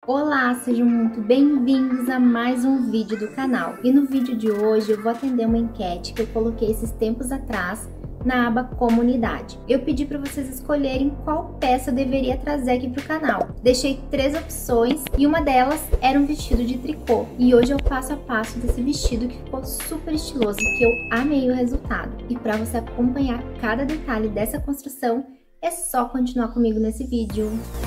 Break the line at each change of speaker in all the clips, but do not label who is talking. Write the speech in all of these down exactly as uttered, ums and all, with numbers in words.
Olá, sejam muito bem-vindos a mais um vídeo do canal. E no vídeo de hoje eu vou atender uma enquete que eu coloquei esses tempos atrás na aba comunidade. Eu pedi para vocês escolherem qual peça eu deveria trazer aqui para o canal. Deixei três opções e uma delas era um vestido de tricô. E hoje eu passo a passo desse vestido que ficou super estiloso, que eu amei o resultado. E para você acompanhar cada detalhe dessa construção, é só continuar comigo nesse vídeo.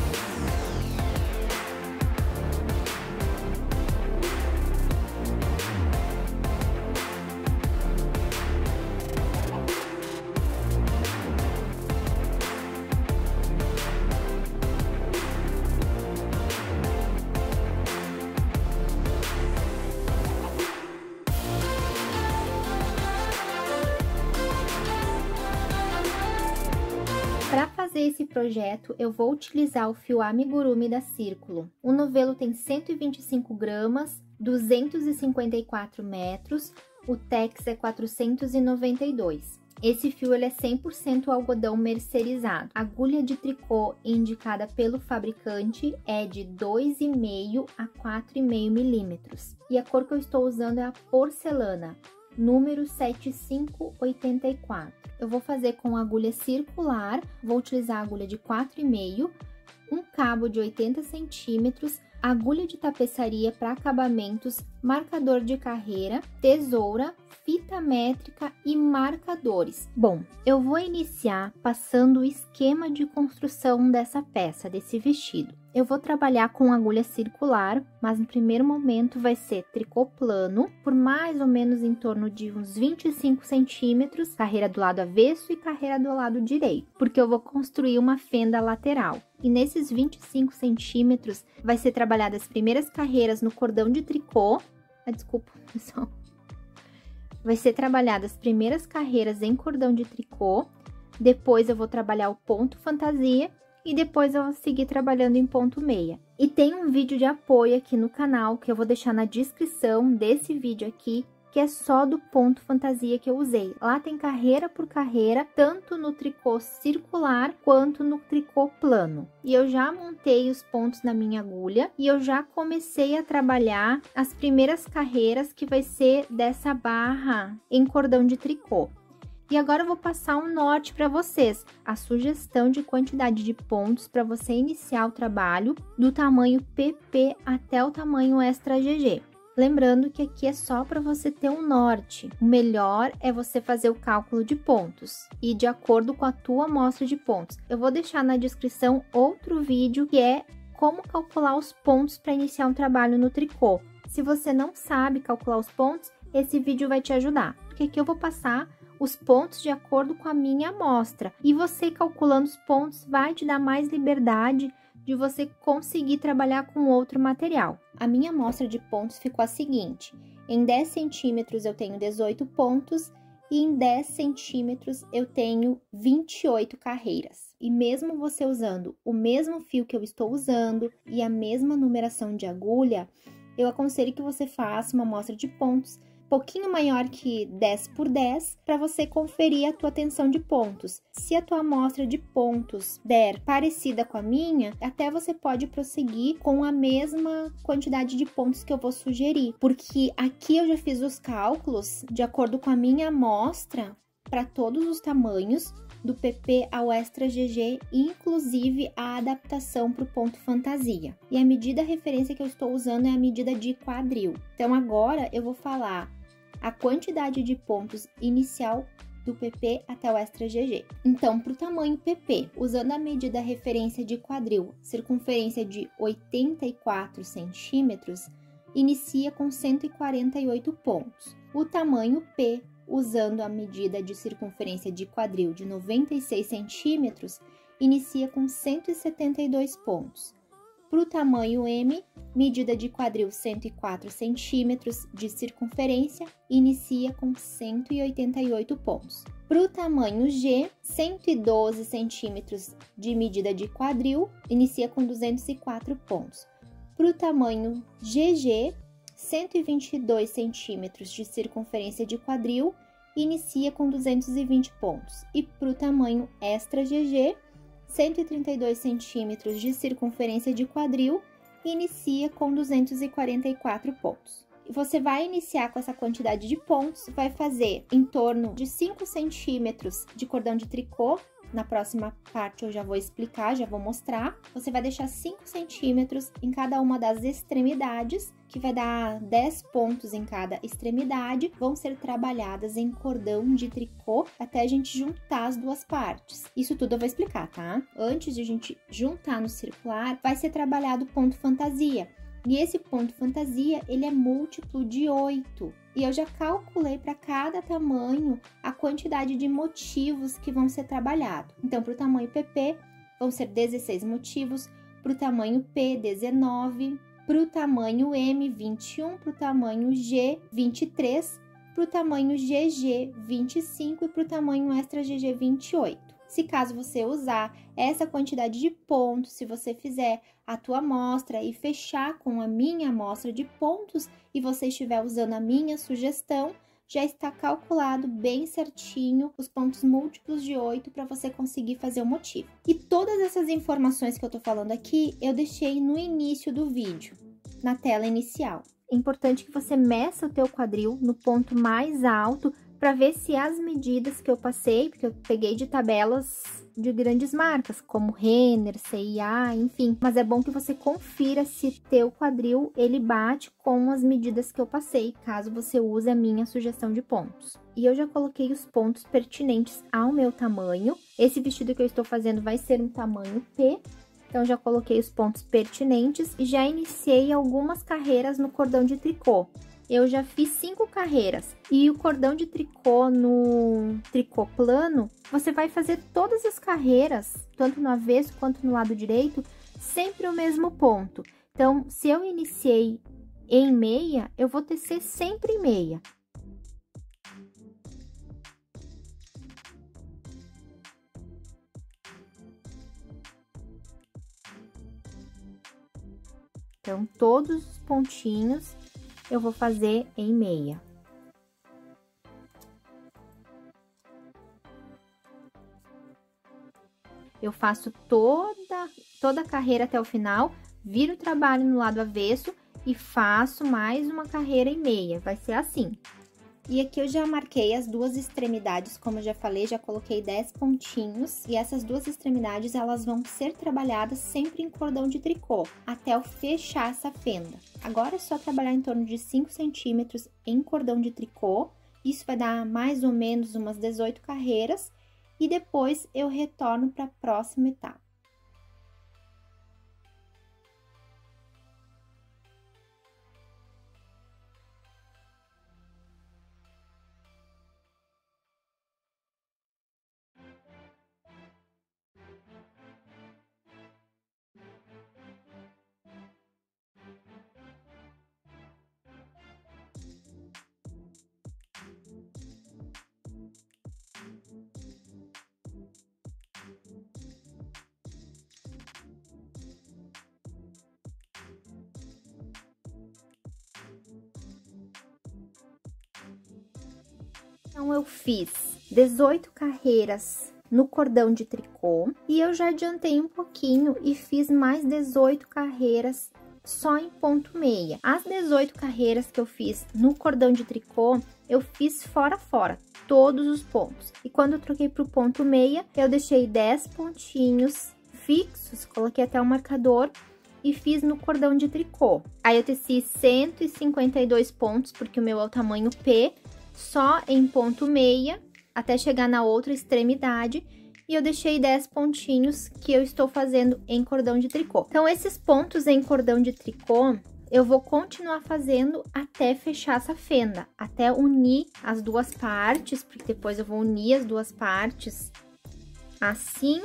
Para fazer esse projeto, eu vou utilizar o fio amigurumi da Círculo. O novelo tem cento e vinte e cinco gramas, duzentos e cinquenta e quatro metros, o tex é quatrocentos e noventa e dois. Esse fio ele é cem por cento algodão mercerizado. A agulha de tricô indicada pelo fabricante é de dois vírgula cinco a quatro vírgula cinco milímetros. E a cor que eu estou usando é a porcelana, número sete cinco oito quatro. Eu vou fazer com agulha circular, vou utilizar a agulha de quatro vírgula cinco, um cabo de oitenta centímetros, agulha de tapeçaria para acabamentos, marcador de carreira, tesoura, fita métrica e marcadores. Bom, eu vou iniciar passando o esquema de construção dessa peça, desse vestido. Eu vou trabalhar com agulha circular, mas no primeiro momento vai ser tricô plano, por mais ou menos em torno de uns vinte e cinco centímetros, carreira do lado avesso e carreira do lado direito, porque eu vou construir uma fenda lateral. E nesses vinte e cinco centímetros vai ser trabalhada as primeiras carreiras no cordão de tricô. Ah, desculpa, pessoal. Vai ser trabalhada as primeiras carreiras em cordão de tricô, depois eu vou trabalhar o ponto fantasia e depois eu vou seguir trabalhando em ponto meia. E tem um vídeo de apoio aqui no canal que eu vou deixar na descrição desse vídeo aqui, que é só do ponto fantasia que eu usei. Lá tem carreira por carreira, tanto no tricô circular quanto no tricô plano. E eu já montei os pontos na minha agulha e eu já comecei a trabalhar as primeiras carreiras que vai ser dessa barra em cordão de tricô. E agora eu vou passar um norte para vocês, a sugestão de quantidade de pontos para você iniciar o trabalho do tamanho P P até o tamanho extra G G. Lembrando que aqui é só para você ter um norte. O melhor é você fazer o cálculo de pontos e de acordo com a tua amostra de pontos. Eu vou deixar na descrição outro vídeo que é como calcular os pontos para iniciar um trabalho no tricô. Se você não sabe calcular os pontos, esse vídeo vai te ajudar, porque aqui eu vou passar os pontos de acordo com a minha amostra. E você calculando os pontos vai te dar mais liberdade de você conseguir trabalhar com outro material. A minha amostra de pontos ficou a seguinte: em dez centímetros eu tenho dezoito pontos e em dez centímetros eu tenho vinte e oito carreiras. E mesmo você usando o mesmo fio que eu estou usando e a mesma numeração de agulha, eu aconselho que você faça uma amostra de pontos pouquinho maior que dez por dez para você conferir a tua tensão de pontos. Se a tua amostra de pontos der parecida com a minha, até você pode prosseguir com a mesma quantidade de pontos que eu vou sugerir, porque aqui eu já fiz os cálculos de acordo com a minha amostra para todos os tamanhos, do P P ao extra G G, inclusive a adaptação para o ponto fantasia. E a medida referência que eu estou usando é a medida de quadril. Então agora eu vou falar a quantidade de pontos inicial do P P até o extra G G. Então, para o tamanho P P, usando a medida referência de quadril, circunferência de oitenta e quatro centímetros, inicia com cento e quarenta e oito pontos. O tamanho P, usando a medida de circunferência de quadril de noventa e seis centímetros, inicia com cento e setenta e dois pontos. Para o tamanho M, medida de quadril cento e quatro centímetros de circunferência, inicia com cento e oitenta e oito pontos. Para o tamanho G, cento e doze centímetros de medida de quadril, inicia com duzentos e quatro pontos. Para o tamanho G G, cento e vinte e dois centímetros de circunferência de quadril, inicia com duzentos e vinte pontos. E para o tamanho extra G G, cento e trinta e dois centímetros de circunferência de quadril, e inicia com duzentos e quarenta e quatro pontos. Você vai iniciar com essa quantidade de pontos, vai fazer em torno de cinco centímetros de cordão de tricô. Na próxima parte eu já vou explicar, já vou mostrar. Você vai deixar cinco centímetros em cada uma das extremidades, que vai dar dez pontos em cada extremidade. Vão ser trabalhadas em cordão de tricô até a gente juntar as duas partes. Isso tudo eu vou explicar, tá? Antes de a gente juntar no circular, vai ser trabalhado o ponto fantasia. E esse ponto fantasia, ele é múltiplo de oito. E eu já calculei para cada tamanho a quantidade de motivos que vão ser trabalhados. Então, para o tamanho P P, vão ser dezesseis motivos, para o tamanho P, dezenove, para o tamanho M, vinte e um, para o tamanho G, vinte e três, para o tamanho G G, vinte e cinco e para o tamanho extra G G, vinte e oito. Se caso você usar essa quantidade de pontos, se você fizer a tua amostra e fechar com a minha amostra de pontos e você estiver usando a minha sugestão, já está calculado bem certinho os pontos múltiplos de oito para você conseguir fazer o motivo. E todas essas informações que eu tô falando aqui, eu deixei no início do vídeo, na tela inicial. É importante que você meça o teu quadril no ponto mais alto para ver se as medidas que eu passei, porque eu peguei de tabelas de grandes marcas, como Renner, C e A, enfim. Mas é bom que você confira se teu quadril, ele bate com as medidas que eu passei, caso você use a minha sugestão de pontos. E eu já coloquei os pontos pertinentes ao meu tamanho. Esse vestido que eu estou fazendo vai ser um tamanho P, então já coloquei os pontos pertinentes e já iniciei algumas carreiras no cordão de tricô. Eu já fiz cinco carreiras e o cordão de tricô no tricô plano, você vai fazer todas as carreiras, tanto no avesso quanto no lado direito, sempre o mesmo ponto. Então, se eu iniciei em meia, eu vou tecer sempre em meia. Então, todos os pontinhos eu vou fazer em meia. Eu faço toda, toda a carreira até o final, viro o trabalho no lado avesso e faço mais uma carreira em meia. Vai ser assim. E aqui eu já marquei as duas extremidades, como eu já falei, já coloquei dez pontinhos. E essas duas extremidades, elas vão ser trabalhadas sempre em cordão de tricô, até eu fechar essa fenda. Agora é só trabalhar em torno de cinco centímetros em cordão de tricô. Isso vai dar mais ou menos umas dezoito carreiras. E depois eu retorno para a próxima etapa. Então, eu fiz dezoito carreiras no cordão de tricô e eu já adiantei um pouquinho e fiz mais dezoito carreiras só em ponto meia. As dezoito carreiras que eu fiz no cordão de tricô, eu fiz fora fora, todos os pontos. E quando eu troquei para o ponto meia, eu deixei dez pontinhos fixos, coloquei até o marcador e fiz no cordão de tricô. Aí eu teci cento e cinquenta e dois pontos, porque o meu é o tamanho P, só em ponto meia, até chegar na outra extremidade, e eu deixei dez pontinhos que eu estou fazendo em cordão de tricô. Então, esses pontos em cordão de tricô, eu vou continuar fazendo até fechar essa fenda, até unir as duas partes, porque depois eu vou unir as duas partes assim.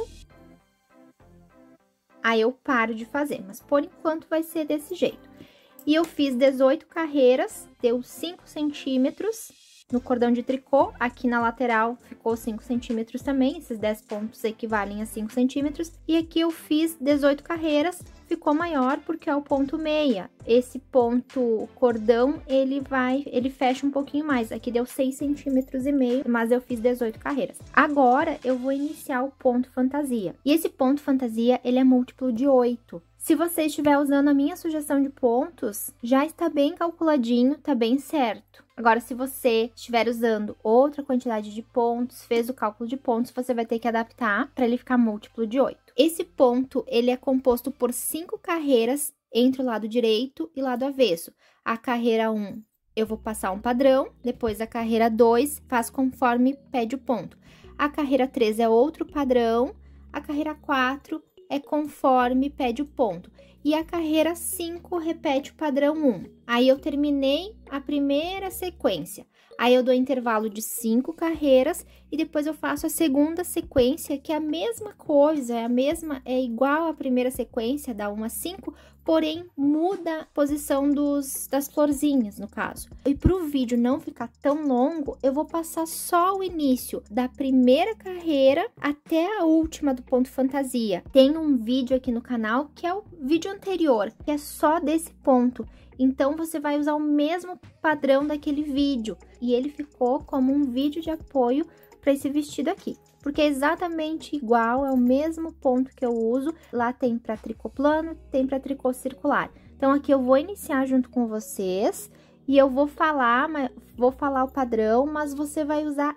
Aí eu paro de fazer, mas por enquanto vai ser desse jeito. E eu fiz dezoito carreiras, deu cinco centímetros no cordão de tricô. Aqui na lateral ficou cinco centímetros também, esses dez pontos equivalem a cinco centímetros. E aqui eu fiz dezoito carreiras, ficou maior porque é o ponto meia. Esse ponto cordão, ele vai, ele fecha um pouquinho mais. Aqui deu seis centímetros e meio, mas eu fiz dezoito carreiras. Agora eu vou iniciar o ponto fantasia. E esse ponto fantasia, ele é múltiplo de oito. Se você estiver usando a minha sugestão de pontos, já está bem calculadinho, tá bem certo. Agora, se você estiver usando outra quantidade de pontos, fez o cálculo de pontos, você vai ter que adaptar para ele ficar múltiplo de oito. Esse ponto, ele é composto por cinco carreiras entre o lado direito e lado avesso. A carreira um, eu vou passar um padrão, depois a carreira dois, faz conforme pede o ponto. A carreira três é outro padrão, a carreira quatro é conforme pede o ponto. E a carreira cinco repete o padrão um. Aí, eu terminei a primeira sequência. Aí, eu dou intervalo de cinco carreiras e depois eu faço a segunda sequência, que é a mesma coisa, é a mesma, é igual à primeira sequência, da um a cinco, porém, muda a posição dos, das florzinhas, no caso. E para o vídeo não ficar tão longo, eu vou passar só o início da primeira carreira até a última do ponto fantasia. Tem um vídeo aqui no canal, que é o vídeo anterior, que é só desse ponto. Então, você vai usar o mesmo padrão daquele vídeo. E ele ficou como um vídeo de apoio para esse vestido aqui. Porque é exatamente igual, é o mesmo ponto que eu uso. Lá tem para tricô plano, tem para tricô circular. Então, aqui eu vou iniciar junto com vocês. E eu vou falar, vou falar o padrão, mas você vai usar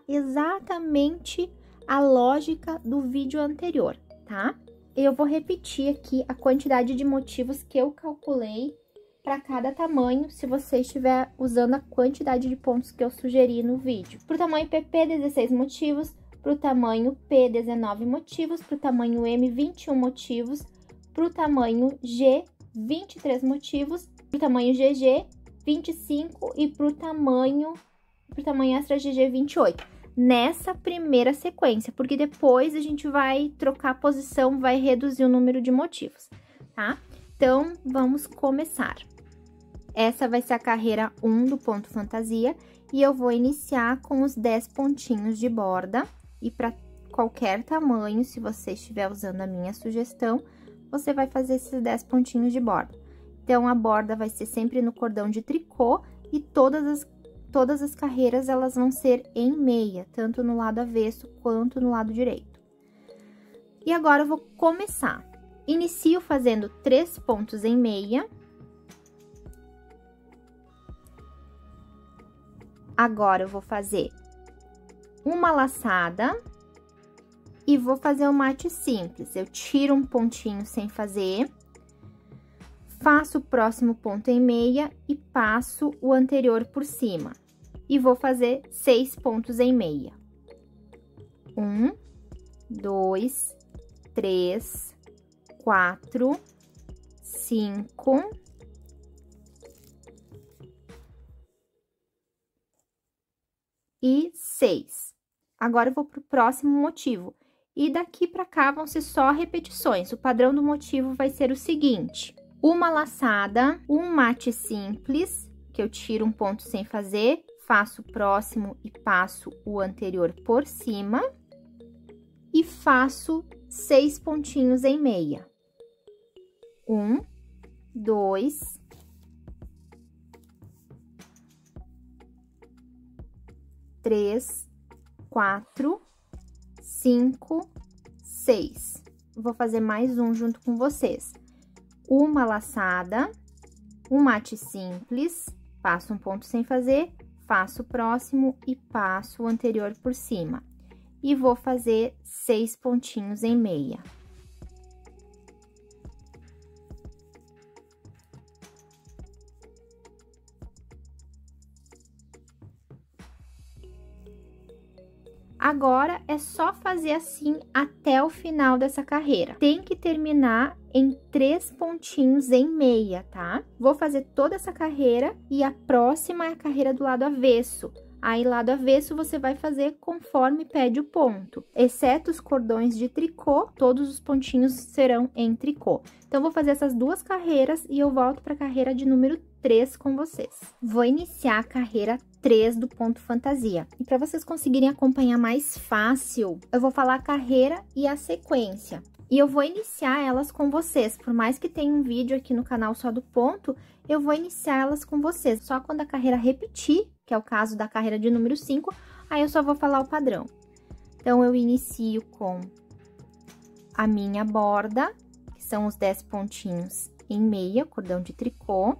exatamente a lógica do vídeo anterior, tá? Eu vou repetir aqui a quantidade de motivos que eu calculei para cada tamanho, se você estiver usando a quantidade de pontos que eu sugeri no vídeo. Para o tamanho P P, dezesseis motivos, para o tamanho P, dezenove motivos, para o tamanho M, vinte e um motivos, para o tamanho G, vinte e três motivos, para o tamanho G G, vinte e cinco e para o tamanho, pro tamanho extra G G, vinte e oito. Nessa primeira sequência, porque depois a gente vai trocar a posição, vai reduzir o número de motivos, tá? Então, vamos começar. Essa vai ser a carreira um do ponto fantasia e eu vou iniciar com os dez pontinhos de borda. E para qualquer tamanho, se você estiver usando a minha sugestão, você vai fazer esses dez pontinhos de borda. Então, a borda vai ser sempre no cordão de tricô e todas as, todas as carreiras, elas vão ser em meia, tanto no lado avesso quanto no lado direito. E agora, eu vou começar. Inicio fazendo três pontos em meia. Agora, eu vou fazer uma laçada e vou fazer o mate simples. Eu tiro um pontinho sem fazer, faço o próximo ponto em meia e passo o anterior por cima. E vou fazer seis pontos em meia. Um, dois, três, quatro, cinco, e seis. Agora, eu vou pro próximo motivo. E daqui pra cá vão ser só repetições. O padrão do motivo vai ser o seguinte: uma laçada, um mate simples, que eu tiro um ponto sem fazer, faço o próximo e passo o anterior por cima, e faço seis pontinhos em meia. Um, dois, três, quatro, cinco, seis. Vou fazer mais um junto com vocês. Uma laçada, um mate simples, passo um ponto sem fazer, faço o próximo e passo o anterior por cima. E vou fazer seis pontinhos em meia. Agora, é só fazer assim até o final dessa carreira. Tem que terminar em três pontinhos em meia, tá? Vou fazer toda essa carreira e a próxima é a carreira do lado avesso. Aí, lado avesso, você vai fazer conforme pede o ponto. Exceto os cordões de tricô, todos os pontinhos serão em tricô. Então, vou fazer essas duas carreiras e eu volto para a carreira de número três com vocês. Vou iniciar a carreira três do ponto fantasia. E para vocês conseguirem acompanhar mais fácil, eu vou falar a carreira e a sequência. E eu vou iniciar elas com vocês. Por mais que tenha um vídeo aqui no canal só do ponto, eu vou iniciar elas com vocês. Só quando a carreira repetir, que é o caso da carreira de número cinco, aí eu só vou falar o padrão. Então, eu inicio com a minha borda, que são os dez pontinhos em meia, cordão de tricô.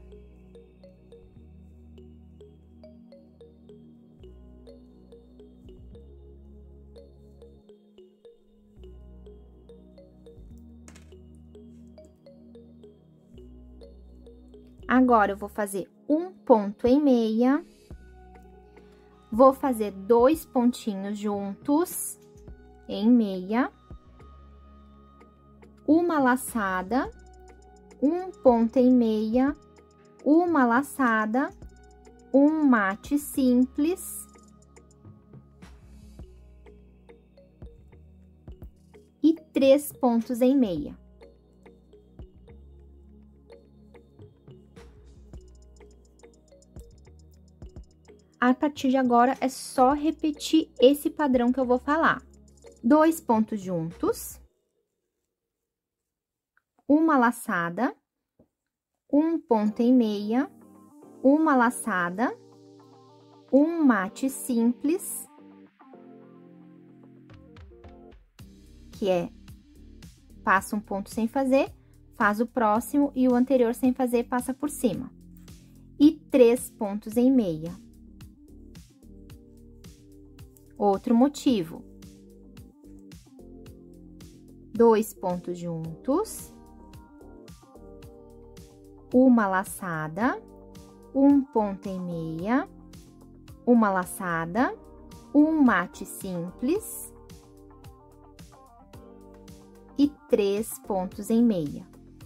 Agora, eu vou fazer um ponto em meia, vou fazer dois pontinhos juntos em meia, uma laçada, um ponto em meia, uma laçada, um mate simples e três pontos em meia. A partir de agora, é só repetir esse padrão que eu vou falar. Dois pontos juntos, uma laçada, um ponto em meia, uma laçada, um mate simples, que é, passa um ponto sem fazer, faz o próximo e o anterior sem fazer, passa por cima. E três pontos em meia. Outro motivo. Dois pontos juntos, uma laçada, um ponto em meia, uma laçada, um mate simples e três pontos em meia.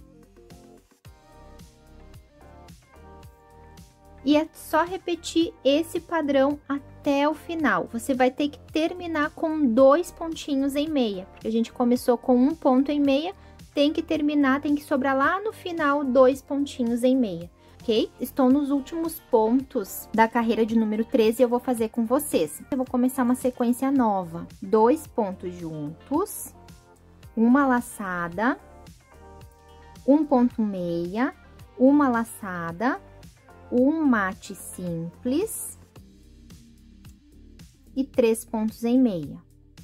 E é só repetir esse padrão até o final. Você vai ter que terminar com dois pontinhos em meia, porque a gente começou com um ponto em meia, tem que terminar, tem que sobrar lá no final dois pontinhos em meia, ok? Estou nos últimos pontos da carreira de número treze e eu vou fazer com vocês. Eu vou começar uma sequência nova. Dois pontos juntos, uma laçada, um ponto meia, uma laçada, um mate simples e três pontos em meia.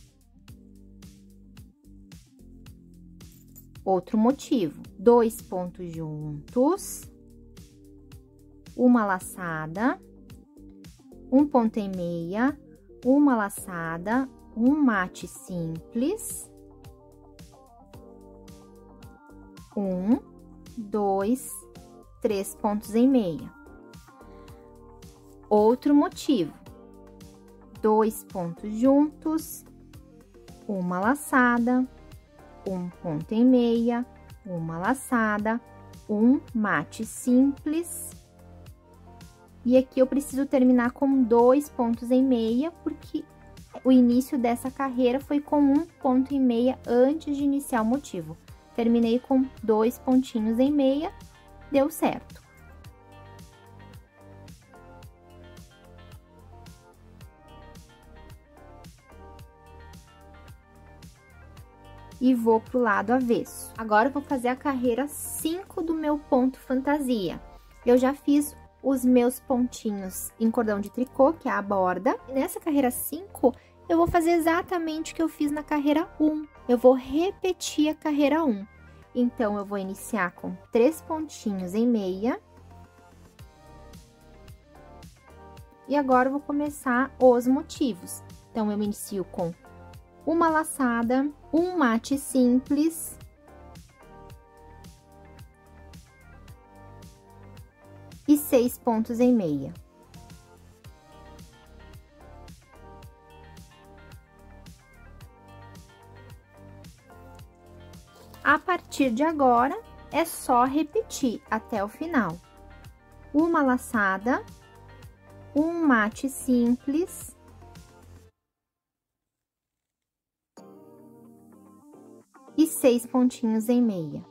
Outro motivo, dois pontos juntos, uma laçada, um ponto em meia, uma laçada, um mate simples, um, dois, três pontos em meia. Outro motivo, dois pontos juntos, uma laçada, um ponto em meia, uma laçada, um mate simples. E aqui eu preciso terminar com dois pontos em meia, porque o início dessa carreira foi com um ponto em meia antes de iniciar o motivo. Terminei com dois pontinhos em meia, deu certo. E vou pro lado avesso. Agora, eu vou fazer a carreira cinco do meu ponto fantasia. Eu já fiz os meus pontinhos em cordão de tricô, que é a borda. E nessa carreira cinco, eu vou fazer exatamente o que eu fiz na carreira um. Eu vou repetir a carreira um. Então, eu vou iniciar com três pontinhos em meia. E agora, eu vou começar os motivos. Então, eu inicio com uma laçada, um mate simples e seis pontos em meia. A partir de agora, é só repetir até o final. Uma laçada, um mate simples e seis pontinhos em meia.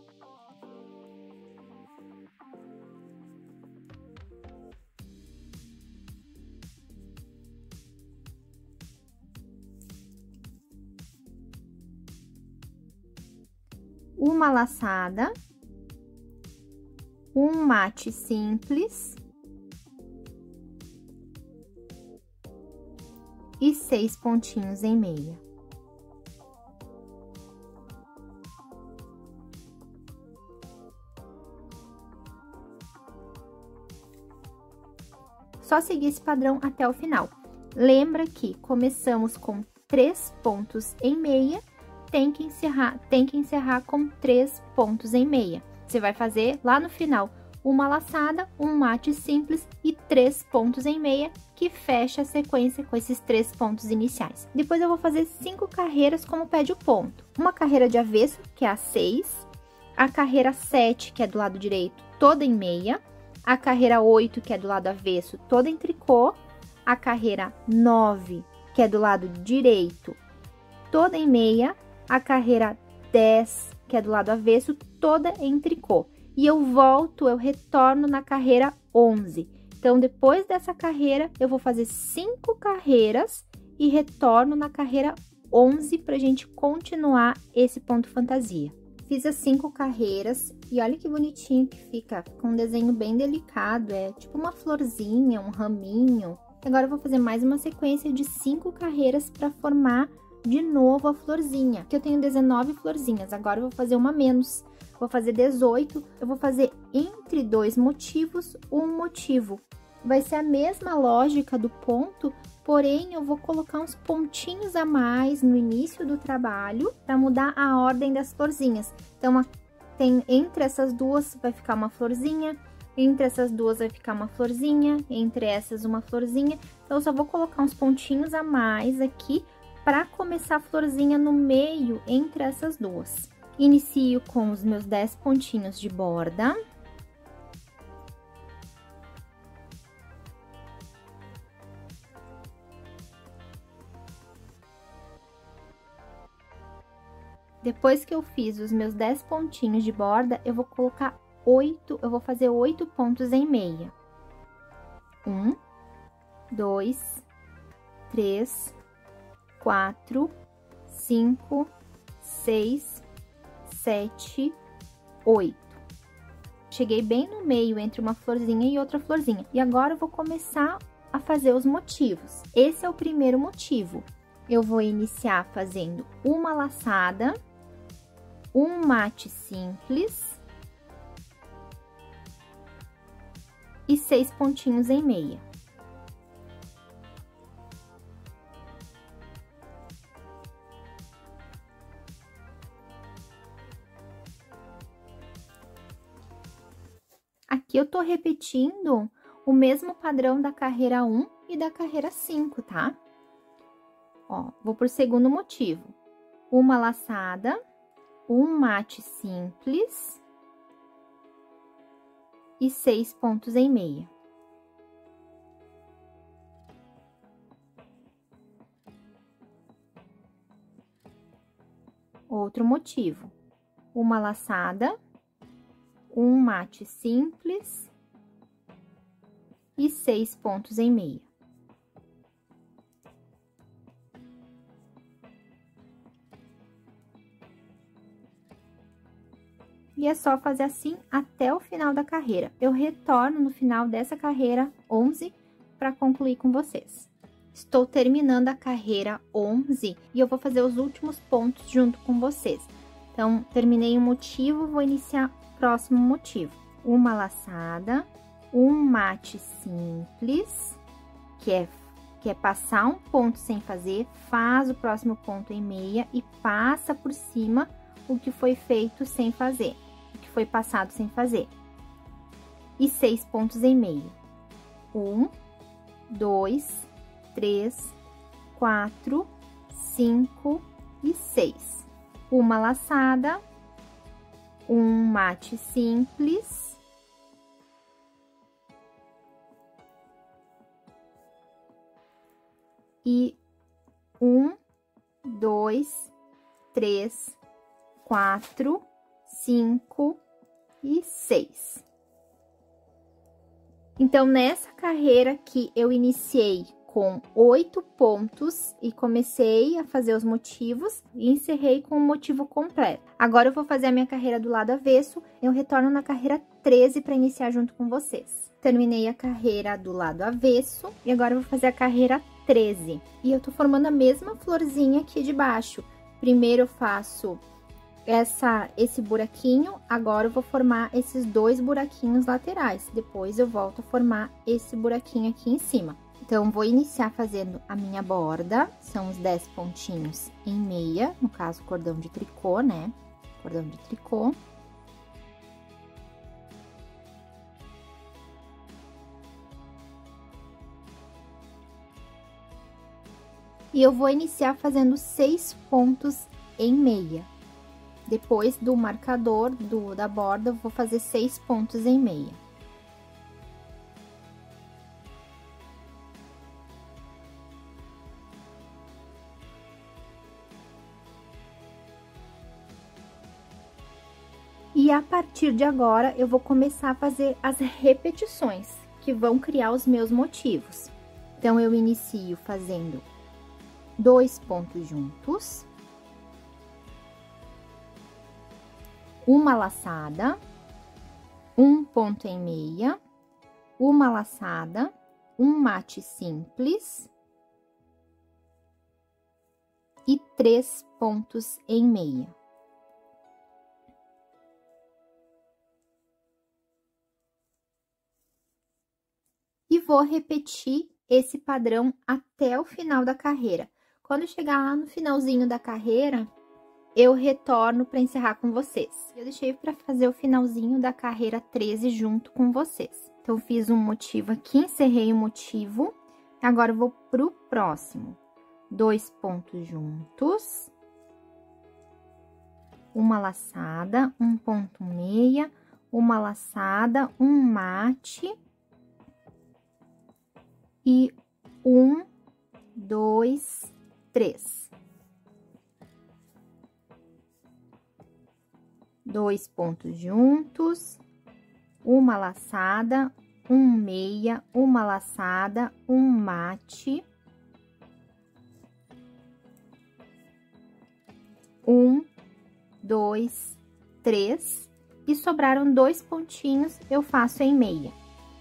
Uma laçada, um mate simples e seis pontinhos em meia. só seguir esse padrão até o final. Lembra que começamos com três pontos em meia, tem que encerrar, tem que encerrar com três pontos em meia. Você vai fazer lá no final uma laçada, um mate simples e três pontos em meia, que fecha a sequência com esses três pontos iniciais. Depois eu vou fazer cinco carreiras como pede o ponto. Uma carreira de avesso, que é a seis, a carreira sete, que é do lado direito, toda em meia, a carreira oito, que é do lado avesso, toda em tricô, a carreira nove, que é do lado direito, toda em meia, a carreira dez, que é do lado avesso, toda em tricô. E eu volto, eu retorno na carreira onze. Então, depois dessa carreira, eu vou fazer cinco carreiras e retorno na carreira onze para a gente continuar esse ponto fantasia. Fiz as cinco carreiras e olha que bonitinho que fica, com um desenho bem delicado, é tipo uma florzinha, um raminho. Agora eu vou fazer mais uma sequência de cinco carreiras para formar de novo a florzinha, que eu tenho dezenove florzinhas, agora eu vou fazer uma menos. Vou fazer dezoito, eu vou fazer entre dois motivos, um motivo. Vai ser a mesma lógica do ponto, porém eu vou colocar uns pontinhos a mais no início do trabalho para mudar a ordem das florzinhas. Então, tem, entre essas duas vai ficar uma florzinha, entre essas duas vai ficar uma florzinha, entre essas uma florzinha. Então, eu só vou colocar uns pontinhos a mais aqui para começar a florzinha no meio entre essas duas. Inicio com os meus dez pontinhos de borda. Depois que eu fiz os meus dez pontinhos de borda, eu vou colocar oito, eu vou fazer oito pontos em meia. Um, dois, três, quatro, cinco, seis, sete, oito. Cheguei bem no meio entre uma florzinha e outra florzinha. E agora eu vou começar a fazer os motivos. Esse é o primeiro motivo. Eu vou iniciar fazendo uma laçada, um mate simples e seis pontinhos em meia. Aqui eu tô repetindo o mesmo padrão da carreira um e da carreira cinco, tá? Ó, vou pro segundo motivo. Uma laçada, um mate simples e seis pontos em meia. Outro motivo. Uma laçada, um mate simples e seis pontos em meia. E é só fazer assim até o final da carreira. Eu retorno no final dessa carreira onze para concluir com vocês. Estou terminando a carreira onze e eu vou fazer os últimos pontos junto com vocês. Então, terminei um motivo, vou iniciar próximo motivo. Uma laçada, um mate simples, que é, que é passar um ponto sem fazer, faz o próximo ponto em meia e passa por cima o que foi feito sem fazer, o que foi passado sem fazer. E seis pontos em meio. Um, dois, três, quatro, cinco e seis. Uma laçada, um mate simples e um, dois, três, quatro, cinco e seis. Então, nessa carreira aqui, eu iniciei com oito pontos e comecei a fazer os motivos e encerrei com o motivo completo. Agora, eu vou fazer a minha carreira do lado avesso, eu retorno na carreira treze para iniciar junto com vocês. Terminei a carreira do lado avesso e agora eu vou fazer a carreira treze. E eu tô formando a mesma florzinha aqui de baixo. Primeiro eu faço
essa, esse buraquinho, agora eu vou formar esses dois buraquinhos laterais. Depois eu volto a formar esse buraquinho aqui em cima. Então, vou iniciar fazendo a minha borda, são os dez pontinhos em meia, no caso, cordão de tricô, né? Cordão de tricô. E eu vou iniciar fazendo seis pontos em meia. Depois do marcador do, da borda, eu vou fazer seis pontos em meia. E a partir de agora, eu vou começar a fazer as repetições, que vão criar os meus motivos. Então, eu inicio fazendo dois pontos juntos, uma laçada, um ponto em meia, uma laçada, um mate simples e três pontos em meia. E vou repetir esse padrão até o final da carreira. Quando chegar lá no finalzinho da carreira, eu retorno para encerrar com vocês. Eu deixei para fazer o finalzinho da carreira treze junto com vocês. Então, fiz um motivo aqui, encerrei o motivo. Agora, eu vou pro próximo. Dois pontos juntos. Uma laçada, um ponto meia, uma laçada, um mate. E um, dois, três. Dois pontos juntos, uma laçada, um meia, uma laçada, um mate, um, dois, três, e sobraram dois pontinhos, eu faço em meia.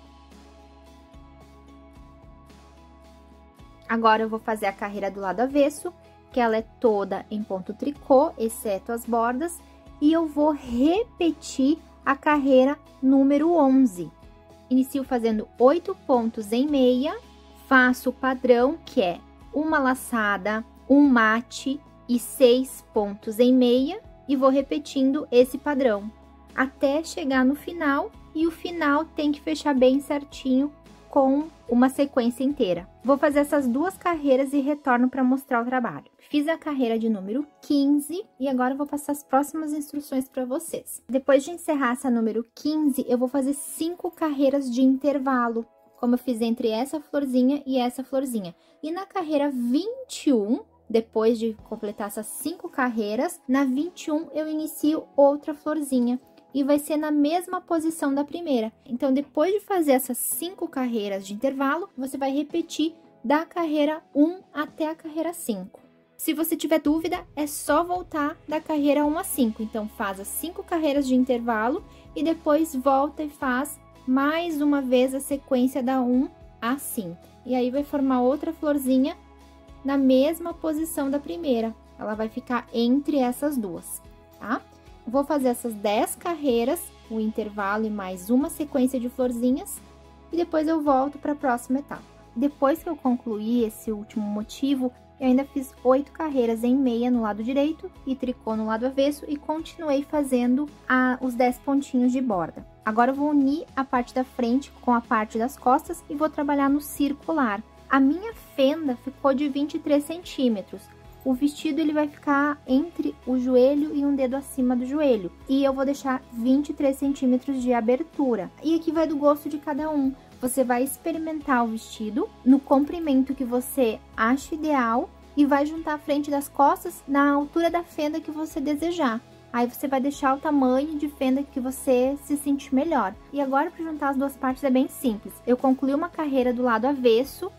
Agora, eu vou fazer a carreira do lado avesso, que ela é toda em ponto tricô, exceto as bordas, e eu vou repetir a carreira número onze. Inicio fazendo oito pontos em meia, faço o padrão, que é uma laçada, um mate e seis pontos em meia, e vou repetindo esse padrão, até chegar no final, e o final tem que fechar bem certinho com uma sequência inteira. Vou fazer essas duas carreiras e retorno para mostrar o trabalho. Fiz a carreira de número quinze e agora eu vou passar as próximas instruções para vocês. Depois de encerrar essa número quinze, eu vou fazer cinco carreiras de intervalo, como eu fiz entre essa florzinha e essa florzinha. E na carreira vinte e um, depois de completar essas cinco carreiras, na vinte e um eu inicio outra florzinha. E vai ser na mesma posição da primeira. Então, depois de fazer essas cinco carreiras de intervalo, você vai repetir da carreira um até a carreira cinco. Se você tiver dúvida, é só voltar da carreira um a cinco. Então, faz as cinco carreiras de intervalo e depois volta e faz mais uma vez a sequência da um a cinco. E aí, vai formar outra florzinha na mesma posição da primeira. Ela vai ficar entre essas duas, tá? Vou fazer essas dez carreiras, o intervalo e mais uma sequência de florzinhas, e depois eu volto para a próxima etapa. Depois que eu concluí esse último motivo, eu ainda fiz oito carreiras em meia no lado direito e tricô no lado avesso e continuei fazendo a, os dez pontinhos de borda. Agora eu vou unir a parte da frente com a parte das costas e vou trabalhar no circular. A minha fenda ficou de vinte e três centímetros. O vestido ele vai ficar entre o joelho e um dedo acima do joelho. E eu vou deixar vinte e três centímetros de abertura. E aqui vai do gosto de cada um. Você vai experimentar o vestido no comprimento que você acha ideal e vai juntar a frente das costas na altura da fenda que você desejar. Aí você vai deixar o tamanho de fenda que você se sentir melhor. E agora, para juntar as duas partes é bem simples. Eu concluí uma carreira do lado avesso.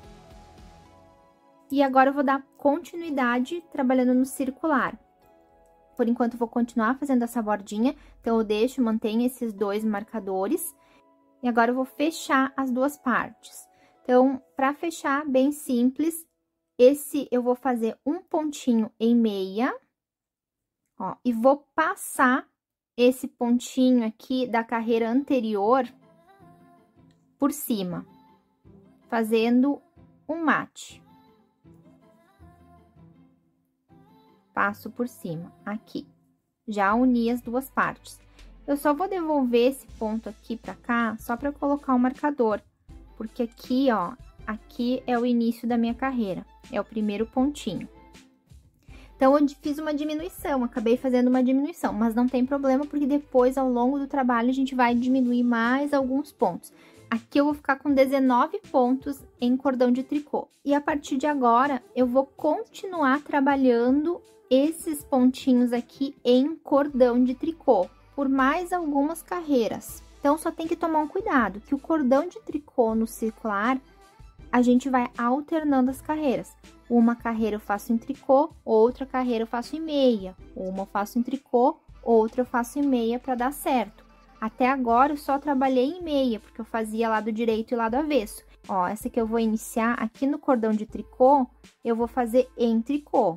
E agora eu vou dar continuidade trabalhando no circular. Por enquanto, eu vou continuar fazendo essa bordinha. Então, eu deixo, mantenho esses dois marcadores. E agora, eu vou fechar as duas partes. Então, para fechar, bem simples, esse eu vou fazer um pontinho em meia.
Ó, e vou passar esse pontinho aqui da carreira anterior por cima, fazendo um mate. Passo por cima, aqui. Já uni as duas partes. Eu só vou devolver esse ponto aqui pra cá, só pra colocar o marcador. Porque aqui, ó, aqui é o início da minha carreira. É o primeiro pontinho. Então, eu fiz uma diminuição, acabei fazendo uma diminuição, mas não tem problema, porque depois, ao longo do trabalho, a gente vai diminuir mais alguns pontos. Aqui eu vou ficar com dezenove pontos em cordão de tricô. E a partir de agora, eu vou continuar trabalhando esses pontinhos aqui em cordão de tricô, por mais algumas carreiras. Então, só tem que tomar um cuidado, que o cordão de tricô no circular, a gente vai alternando as carreiras. Uma carreira eu faço em tricô, outra carreira eu faço em meia. Uma eu faço em tricô, outra eu faço em meia para dar certo. Até agora eu só trabalhei em meia, porque eu fazia lado direito e lado avesso. Ó, essa que eu vou iniciar aqui no cordão de tricô, eu vou fazer em tricô.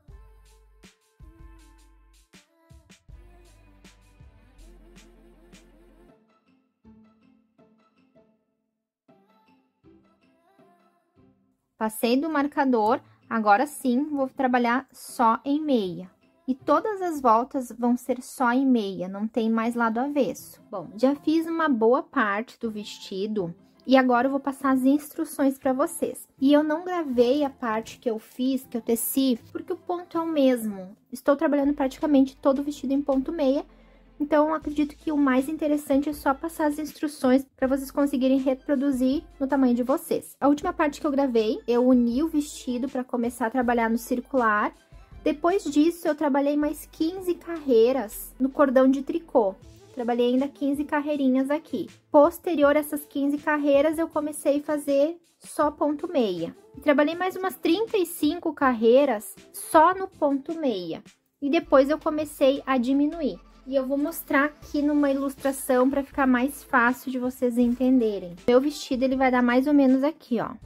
Passei do marcador, agora sim vou trabalhar só em meia. E todas as voltas vão ser só em meia, não tem mais lado avesso. Bom, já fiz uma boa parte do vestido e agora eu vou passar as instruções para vocês. E eu não gravei a parte que eu fiz, que eu teci, porque o ponto é o mesmo. Estou trabalhando praticamente todo o vestido em ponto meia. Então, eu acredito que o mais interessante é só passar as instruções para vocês conseguirem reproduzir no tamanho de vocês. A última parte que eu gravei, eu uni o vestido para começar a trabalhar no circular. Depois disso, eu trabalhei mais quinze carreiras no cordão de tricô. Trabalhei ainda quinze carreirinhas aqui. Posterior a essas quinze carreiras, eu comecei a fazer só ponto meia. Trabalhei mais umas trinta e cinco carreiras só no ponto meia. E depois eu comecei a diminuir. E eu vou mostrar aqui numa ilustração para ficar mais fácil de vocês entenderem. Meu vestido, ele vai dar mais ou menos aqui, ó.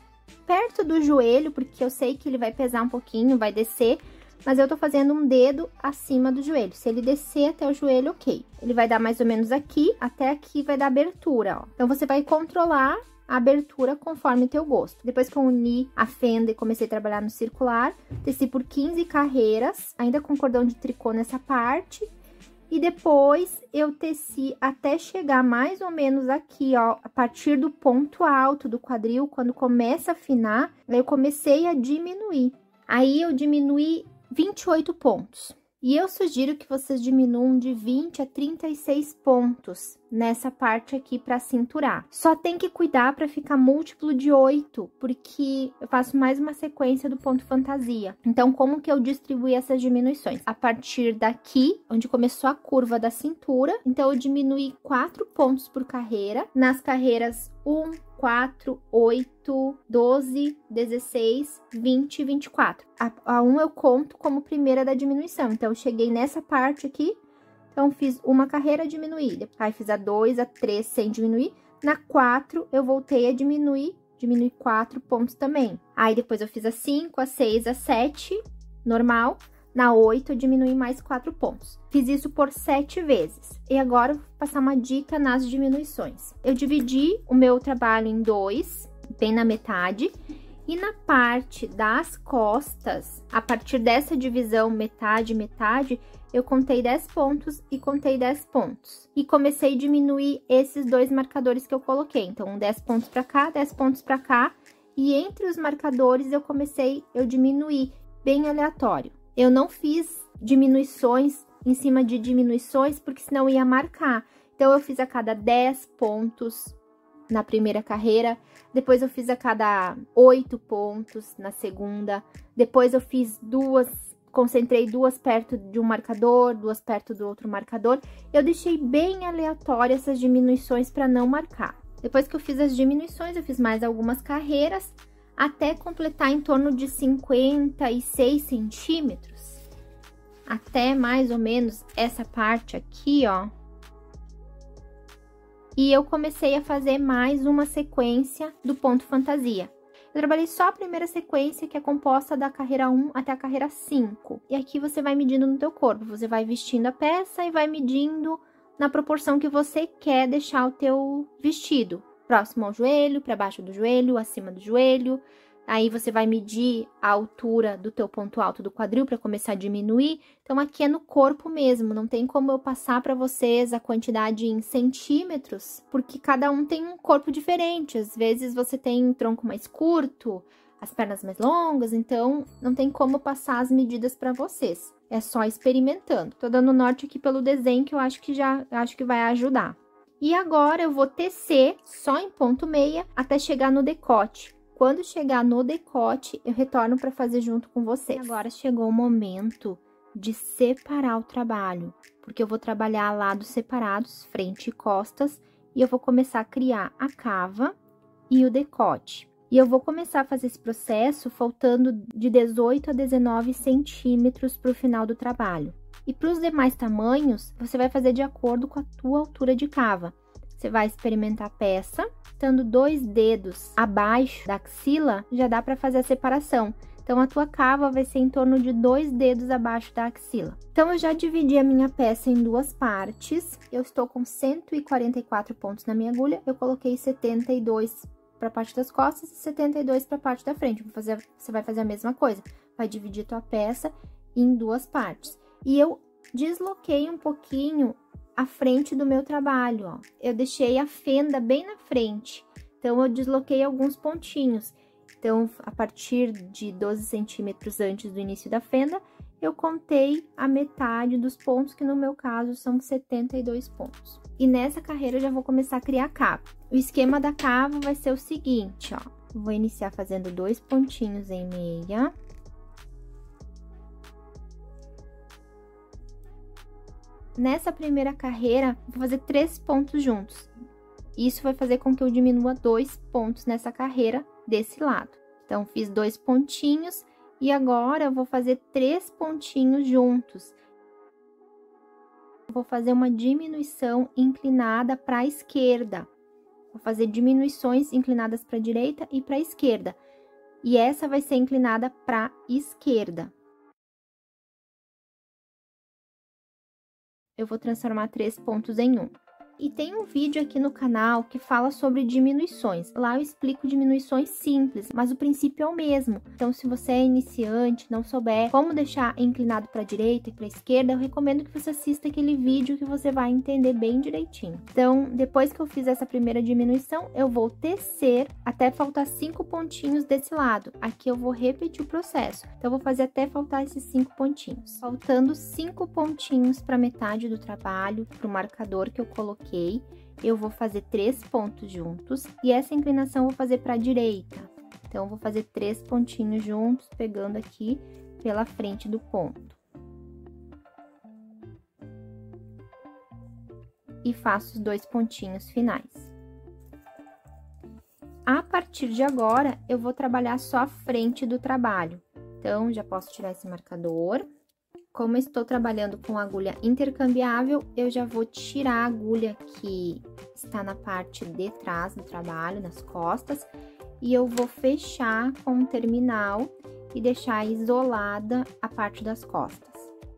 Perto do joelho, porque eu sei que ele vai pesar um pouquinho, vai descer, mas eu tô fazendo um dedo acima do joelho. Se ele descer até o joelho, ok. Ele vai dar mais ou menos aqui, até aqui vai dar abertura, ó. Então, você vai controlar a abertura conforme o teu gosto. Depois que eu uni a fenda e comecei a trabalhar no circular, teci por quinze carreiras, ainda com cordão de tricô nessa parte. E depois eu teci até chegar mais ou menos aqui, ó, a partir do ponto alto do quadril, quando começa a afinar, eu comecei a diminuir. Aí eu diminuí vinte e oito pontos. E eu sugiro que vocês diminuam de vinte a trinta e seis pontos nessa parte aqui para cinturar. Só tem que cuidar para ficar múltiplo de oito, porque eu faço mais uma sequência do ponto fantasia. Então, como que eu distribuí essas diminuições? A partir daqui, onde começou a curva da cintura, então eu diminuí quatro pontos por carreira. Nas carreiras um, quatro, oito, doze, dezesseis, vinte e vinte e quatro. A, a um eu conto como primeira da diminuição. Então, eu cheguei nessa parte aqui, então fiz uma carreira, diminuí. Aí fiz a dois, a três sem diminuir. Na quatro, eu voltei a diminuir, diminui quatro pontos também. Aí depois eu fiz a cinco, a seis, a sete, normal. Na oito, eu diminui mais quatro pontos. Fiz isso por sete vezes. E agora, eu vou passar uma dica nas diminuições. Eu dividi o meu trabalho em dois, bem na metade. E na parte das costas, a partir dessa divisão metade, metade, eu contei dez pontos e contei dez pontos. E comecei a diminuir esses dois marcadores que eu coloquei. Então, dez pontos pra cá, dez pontos pra cá. E entre os marcadores, eu comecei, eu diminuí, bem aleatório. Eu não fiz diminuições em cima de diminuições, porque senão ia marcar. Então, eu fiz a cada dez pontos na primeira carreira, depois eu fiz a cada oito pontos na segunda, depois eu fiz duas, concentrei duas perto de um marcador, duas perto do outro marcador. Eu deixei bem aleatório essas diminuições para não marcar. Depois que eu fiz as diminuições, eu fiz mais algumas carreiras, até completar em torno de cinquenta e seis centímetros, até mais ou menos essa parte aqui, ó. E eu comecei a fazer mais uma sequência do ponto fantasia. Eu trabalhei só a primeira sequência, que é composta da carreira um até a carreira cinco. E aqui você vai medindo no teu corpo, você vai vestindo a peça e vai medindo na proporção que você quer deixar o teu vestido. Próximo ao joelho, para baixo do joelho, acima do joelho. Aí você vai medir a altura do teu ponto alto do quadril para começar a diminuir. Então, aqui é no corpo mesmo, não tem como eu passar para vocês a quantidade em centímetros, porque cada um tem um corpo diferente. Às vezes você tem um tronco mais curto, as pernas mais longas, então não tem como passar as medidas para vocês. É só experimentando. Tô dando norte aqui pelo desenho que eu acho que já acho que vai ajudar. E agora eu vou tecer só em ponto meia até chegar no decote. Quando chegar no decote, eu retorno para fazer junto com vocês. Agora chegou o momento de separar o trabalho, porque eu vou trabalhar lados separados, frente e costas, e eu vou começar a criar a cava e o decote. E eu vou começar a fazer esse processo faltando de dezoito a dezenove centímetros para o final do trabalho. E para os demais tamanhos, você vai fazer de acordo com a tua altura de cava. Você vai experimentar a peça, estando dois dedos abaixo da axila, já dá para fazer a separação. Então, a tua cava vai ser em torno de dois dedos abaixo da axila. Então, eu já dividi a minha peça em duas partes. Eu estou com cento e quarenta e quatro pontos na minha agulha. Eu coloquei setenta e dois para a parte das costas e setenta e dois para a parte da frente. Vou fazer, você vai fazer a mesma coisa. Vai dividir tua peça em duas partes. E eu desloquei um pouquinho a frente do meu trabalho, ó. Eu deixei a fenda bem na frente, então eu desloquei alguns pontinhos. Então, a partir de doze centímetros antes do início da fenda, eu contei a metade dos pontos, que no meu caso são setenta e dois pontos. E nessa carreira eu já vou começar a criar a cava. O esquema da cava vai ser o seguinte, ó. Vou iniciar fazendo dois pontinhos em meia. Nessa primeira carreira, vou fazer três pontos juntos. Isso vai fazer com que eu diminua dois pontos nessa carreira desse lado. Então, fiz dois pontinhos e agora eu vou fazer três pontinhos juntos. Vou fazer uma diminuição inclinada para a esquerda. Vou fazer diminuições inclinadas para a direita e para a esquerda. E essa vai ser inclinada para a esquerda. Eu vou transformar três pontos em um. E tem um vídeo aqui no canal que fala sobre diminuições. Lá eu explico diminuições simples, mas o princípio é o mesmo. Então, se você é iniciante, não souber como deixar inclinado para a direita e para a esquerda, eu recomendo que você assista aquele vídeo que você vai entender bem direitinho. Então, depois que eu fiz essa primeira diminuição, eu vou tecer até faltar cinco pontinhos desse lado. Aqui eu vou repetir o processo. Então, eu vou fazer até faltar esses cinco pontinhos. Faltando cinco pontinhos para metade do trabalho, para o marcador que eu coloquei, eu vou fazer três pontos juntos e essa inclinação eu vou fazer para a direita. Então, eu vou fazer três pontinhos juntos, pegando aqui pela frente do ponto. E faço os dois pontinhos finais. A partir de agora, eu vou trabalhar só a frente do trabalho. Então, já posso tirar esse marcador. Como eu estou trabalhando com agulha intercambiável, eu já vou tirar a agulha que está na parte de trás do trabalho, nas costas, e eu vou fechar com um terminal e deixar isolada a parte das costas.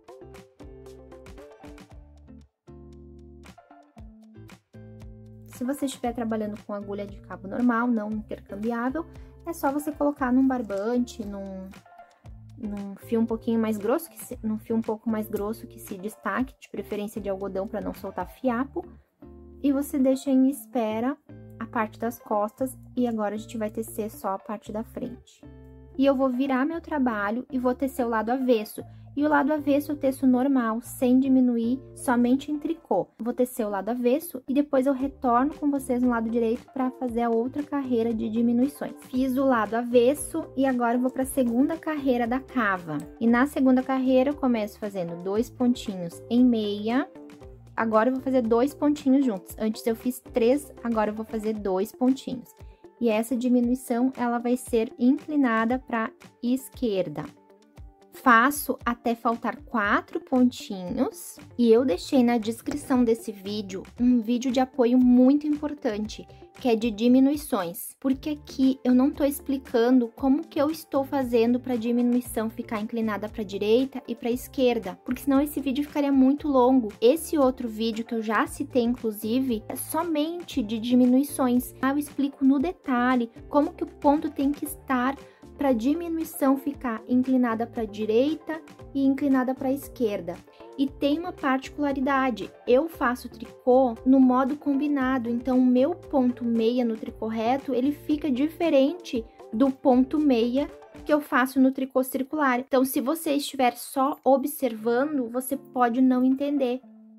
Se você estiver trabalhando com agulha de cabo normal, não intercambiável, é só você colocar num barbante, num... num fio um pouquinho mais grosso, que se, num fio um pouco mais grosso que se destaque, de preferência de algodão para não soltar fiapo. E você deixa em espera a parte das costas e agora a gente vai tecer só a parte da frente. E eu vou virar meu trabalho e vou tecer o lado avesso. E o lado avesso eu teço normal, sem diminuir, somente em tricô. Vou tecer o lado avesso e depois eu retorno com vocês no lado direito para fazer a outra carreira de diminuições. Fiz o lado avesso e agora eu vou para a segunda carreira da cava. E na segunda carreira eu começo fazendo dois pontinhos em meia. Agora eu vou fazer dois pontinhos juntos. Antes eu fiz três, agora eu vou fazer dois pontinhos. E essa diminuição, ela vai ser inclinada para a esquerda. Faço até faltar quatro pontinhos e eu deixei na descrição desse vídeo um vídeo de apoio muito importante, que é de diminuições, porque aqui eu não tô explicando como que eu estou fazendo para a diminuição ficar inclinada para a direita e para a esquerda, porque senão esse vídeo ficaria muito longo. Esse outro vídeo que eu já citei, inclusive, é somente de diminuições. Eu explico no detalhe como que o ponto tem que estar para a diminuição ficar inclinada para a direita e inclinada para a esquerda. E tem uma particularidade, eu faço tricô no modo combinado, então o meu ponto meia no tricô reto, ele fica diferente do ponto meia que eu faço no tricô circular. Então, se você estiver só observando, você pode não entender.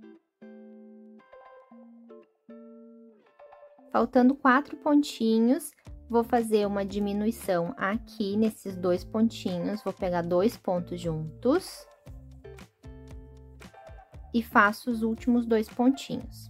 Faltando quatro pontinhos, vou fazer uma diminuição aqui nesses dois pontinhos, vou pegar dois pontos juntos e faço os últimos dois pontinhos.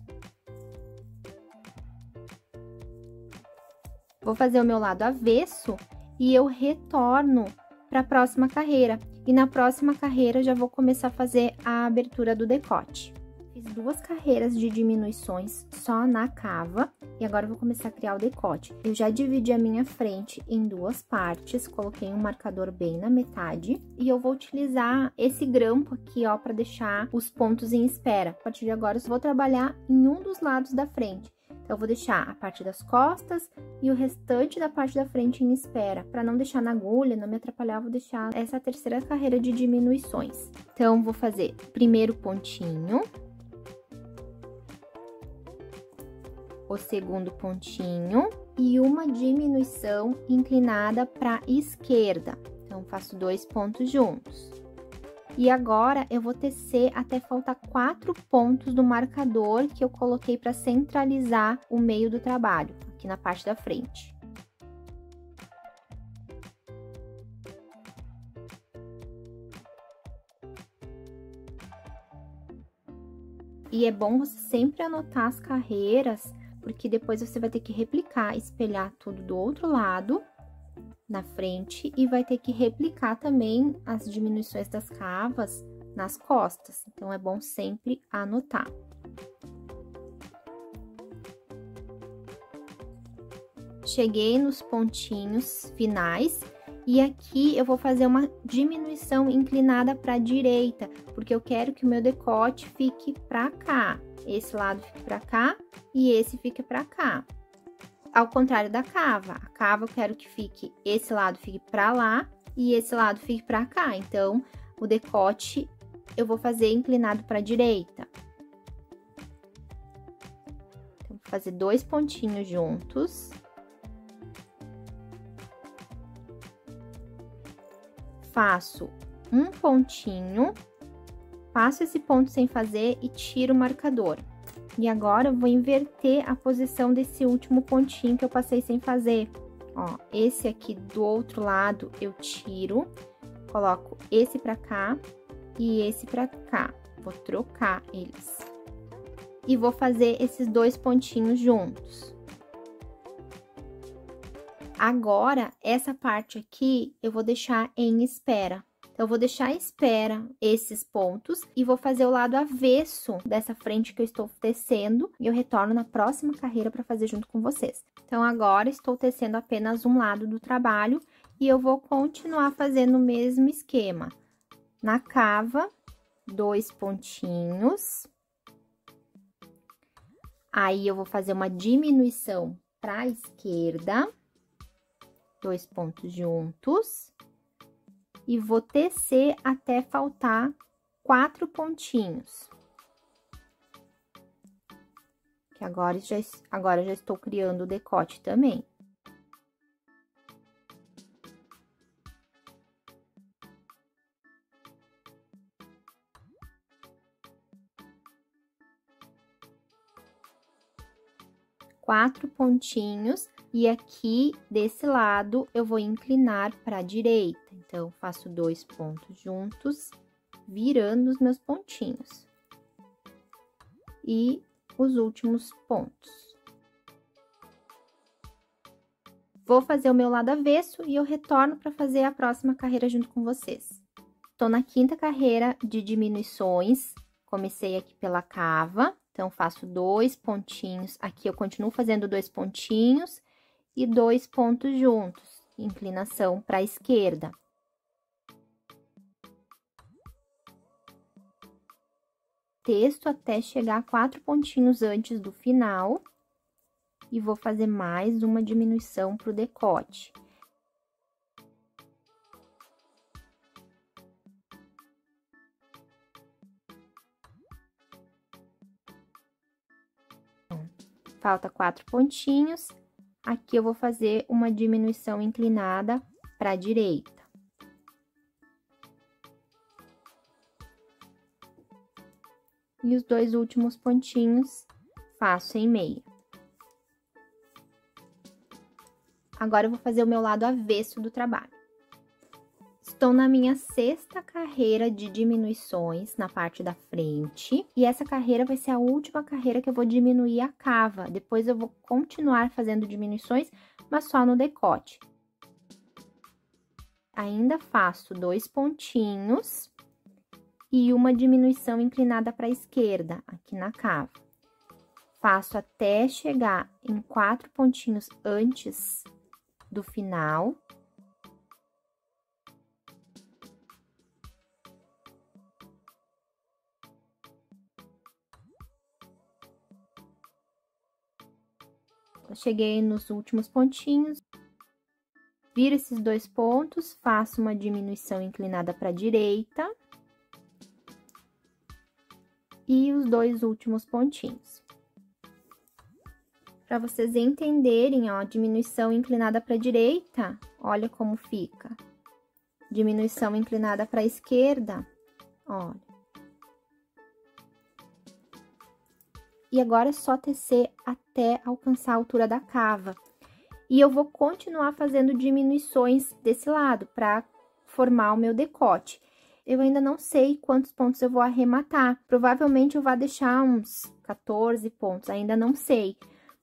Vou fazer o meu lado avesso e eu retorno para a próxima carreira. E na próxima carreira já vou começar a fazer a abertura do decote. Fiz duas carreiras de diminuições só na cava e agora eu vou começar a criar o decote. Eu já dividi a minha frente em duas partes, coloquei um marcador bem na metade e eu vou utilizar esse grampo aqui, ó, para deixar os pontos em espera. A partir de agora, eu vou trabalhar em um dos lados da frente. Então, eu vou deixar a parte das costas e o restante da parte da frente em espera. Para não deixar na agulha, não me atrapalhar, eu vou deixar essa terceira carreira de diminuições. Então, vou fazer primeiro pontinho, o segundo pontinho e uma diminuição inclinada para a esquerda. Então, faço dois pontos juntos. E agora, eu vou tecer até faltar quatro pontos do marcador que eu coloquei para centralizar o meio do trabalho, aqui na parte da frente. E é bom você sempre anotar as carreiras, porque depois você vai ter que replicar, espelhar tudo do outro lado, na frente, e vai ter que replicar também as diminuições das cavas nas costas. Então, é bom sempre anotar. Cheguei nos pontinhos finais. E aqui eu vou fazer uma diminuição inclinada para a direita, porque eu quero que o meu decote fique para cá. Esse lado fique para cá e esse fique para cá. Ao contrário da cava. A cava eu quero que fique, esse lado fique para lá e esse lado fique para cá. Então, o decote eu vou fazer inclinado para a direita. Então, vou fazer dois pontinhos juntos. Faço um pontinho, passo esse ponto sem fazer e tiro o marcador. E agora, eu vou inverter a posição desse último pontinho que eu passei sem fazer. Ó, esse aqui do outro lado eu tiro, coloco esse pra cá e esse pra cá. Vou trocar eles. E vou fazer esses dois pontinhos juntos. Agora, essa parte aqui, eu vou deixar em espera. Então, eu vou deixar em espera esses pontos e vou fazer o lado avesso dessa frente que eu estou tecendo. E eu retorno na próxima carreira para fazer junto com vocês. Então, agora, estou tecendo apenas um lado do trabalho e eu vou continuar fazendo o mesmo esquema. Na cava, dois pontinhos. Aí, eu vou fazer uma diminuição para a esquerda. Dois pontos juntos e vou tecer até faltar quatro pontinhos. Que agora já, agora já estou criando o decote também. Quatro pontinhos. E aqui, desse lado, eu vou inclinar para a direita. Então, faço dois pontos juntos, virando os meus pontinhos. E os últimos pontos. Vou fazer o meu lado avesso e eu retorno para fazer a próxima carreira junto com vocês. Estou na quinta carreira de diminuições, comecei aqui pela cava. Então, faço dois pontinhos, aqui eu continuo fazendo dois pontinhos e dois pontos juntos, inclinação para a esquerda. Texto até chegar a quatro pontinhos antes do final e vou fazer mais uma diminuição para o decote. Falta quatro pontinhos, aqui eu vou fazer uma diminuição inclinada para a direita. E os dois últimos pontinhos faço em meia. Agora, eu vou fazer o meu lado avesso do trabalho. Estou na minha sexta carreira de diminuições na parte da frente. E essa carreira vai ser a última carreira que eu vou diminuir a cava. Depois, eu vou continuar fazendo diminuições, mas só no decote. Ainda faço dois pontinhos e uma diminuição inclinada para a esquerda, aqui na cava. Faço até chegar em quatro pontinhos antes do final. Eu cheguei nos últimos pontinhos, viro esses dois pontos, faço uma diminuição inclinada para a direita. E os dois últimos pontinhos. Para vocês entenderem, ó, diminuição inclinada para a direita, olha como fica. Diminuição inclinada para a esquerda, olha. E agora é só tecer até alcançar a altura da cava. E eu vou continuar fazendo diminuições desse lado para formar o meu decote. Eu ainda não sei quantos pontos eu vou arrematar. Provavelmente eu vou deixar uns quatorze pontos, ainda não sei.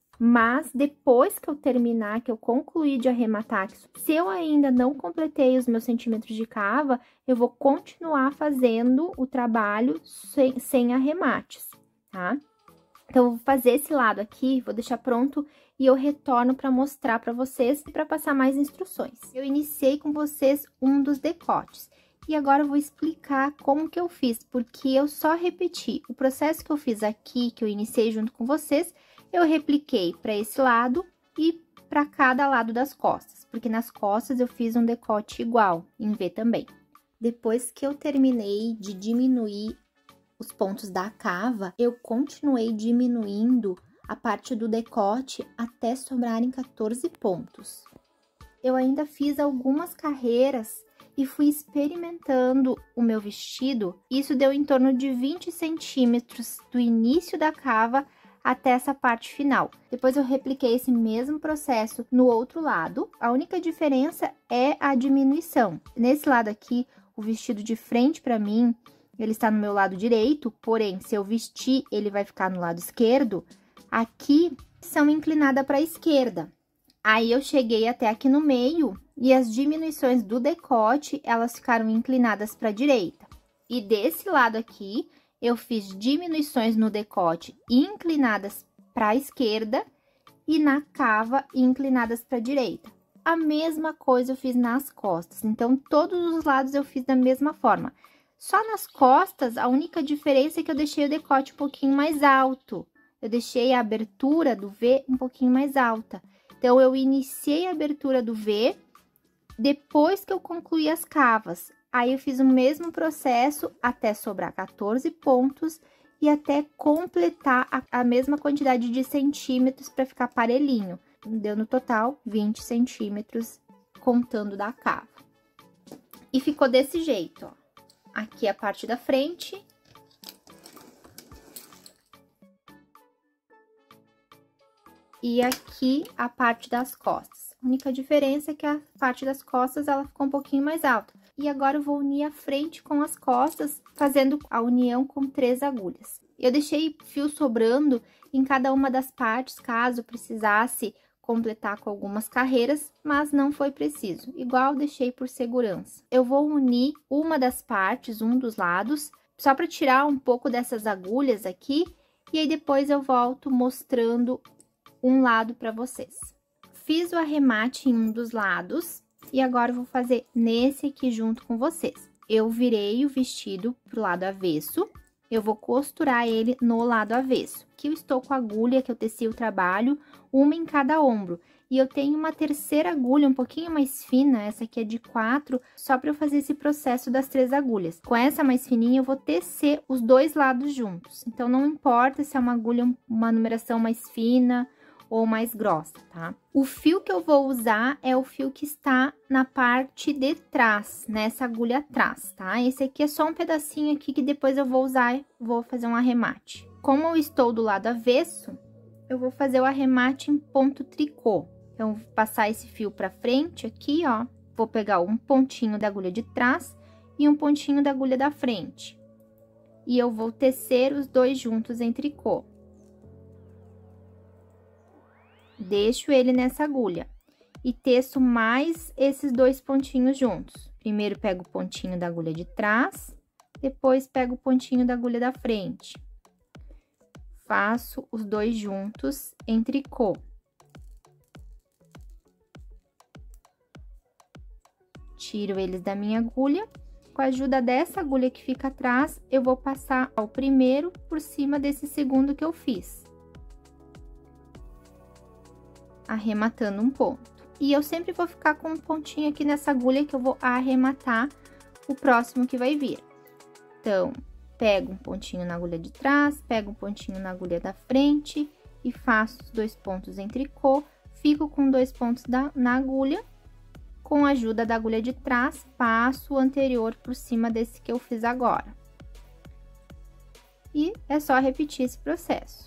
Mas depois que eu terminar, que eu concluir de arrematar, se eu ainda não completei os meus centímetros de cava, eu vou continuar fazendo o trabalho sem, sem arremates, tá? Então, eu vou fazer esse lado aqui, vou deixar pronto e eu retorno para mostrar para vocês e para passar mais instruções. Eu iniciei com vocês um dos decotes. E agora eu vou explicar como que eu fiz, porque eu só repeti o processo que eu fiz aqui, que eu iniciei junto com vocês, eu repliquei para esse lado e para cada lado das costas, porque nas costas eu fiz um decote igual, em V também. Depois que eu terminei de diminuir os pontos da cava, eu continuei diminuindo a parte do decote até sobrarem quatorze pontos. Eu ainda fiz algumas carreiras e fui experimentando o meu vestido. Isso deu em torno de vinte centímetros do início da cava até essa parte final. Depois eu repliquei esse mesmo processo no outro lado. A única diferença é a diminuição. Nesse lado aqui, o vestido de frente para mim, ele está no meu lado direito, porém, se eu vestir, ele vai ficar no lado esquerdo. Aqui, são inclinada para a esquerda. Aí, eu cheguei até aqui no meio e as diminuições do decote, elas ficaram inclinadas para a direita. E desse lado aqui, eu fiz diminuições no decote inclinadas para a esquerda e na cava inclinadas para a direita. A mesma coisa eu fiz nas costas, então, todos os lados eu fiz da mesma forma. Só nas costas, a única diferença é que eu deixei o decote um pouquinho mais alto. Eu deixei a abertura do V um pouquinho mais alta. Então, eu iniciei a abertura do V depois que eu concluí as cavas. Aí, eu fiz o mesmo processo até sobrar quatorze pontos e até completar a, a mesma quantidade de centímetros para ficar parelhinho. Deu no total vinte centímetros, contando da cava. E ficou desse jeito, ó. Aqui a parte da frente. E aqui a parte das costas. A única diferença é que a parte das costas, ela ficou um pouquinho mais alta. E agora, eu vou unir a frente com as costas, fazendo a união com três agulhas. Eu deixei fio sobrando em cada uma das partes, caso precisasse completar com algumas carreiras, mas não foi preciso. Igual, deixei por segurança. Eu vou unir uma das partes, um dos lados, só para tirar um pouco dessas agulhas aqui E aí, depois eu volto mostrando um lado pra vocês. Fiz o arremate em um dos lados e agora eu vou fazer nesse aqui junto com vocês. Eu virei o vestido pro lado avesso, eu vou costurar ele no lado avesso. Aqui eu estou com a agulha que eu teci o trabalho, uma em cada ombro. E eu tenho uma terceira agulha um pouquinho mais fina, essa aqui é de quatro, só para eu fazer esse processo das três agulhas. Com essa mais fininha, eu vou tecer os dois lados juntos. Então, não importa se é uma agulha, uma numeração mais fina ou mais grossa, tá? O fio que eu vou usar é o fio que está na parte de trás, nessa agulha atrás, tá? Esse aqui é só um pedacinho aqui que depois eu vou usar, vou fazer um arremate. Como eu estou do lado avesso, eu vou fazer o arremate em ponto tricô. Então, vou passar esse fio pra frente aqui, ó. Vou pegar um pontinho da agulha de trás e um pontinho da agulha da frente. E eu vou tecer os dois juntos em tricô. Deixo ele nessa agulha e teço mais esses dois pontinhos juntos. Primeiro pego o pontinho da agulha de trás, depois pego o pontinho da agulha da frente. Faço os dois juntos em tricô. Tiro eles da minha agulha. Com a ajuda dessa agulha que fica atrás, eu vou passar o primeiro por cima desse segundo que eu fiz, arrematando um ponto. E eu sempre vou ficar com um pontinho aqui nessa agulha que eu vou arrematar o próximo que vai vir. Então, pego um pontinho na agulha de trás, pego um pontinho na agulha da frente e faço os dois pontos em tricô. Fico com dois pontos da, na agulha. Com a ajuda da agulha de trás, passo o anterior por cima desse que eu fiz agora. E é só repetir esse processo.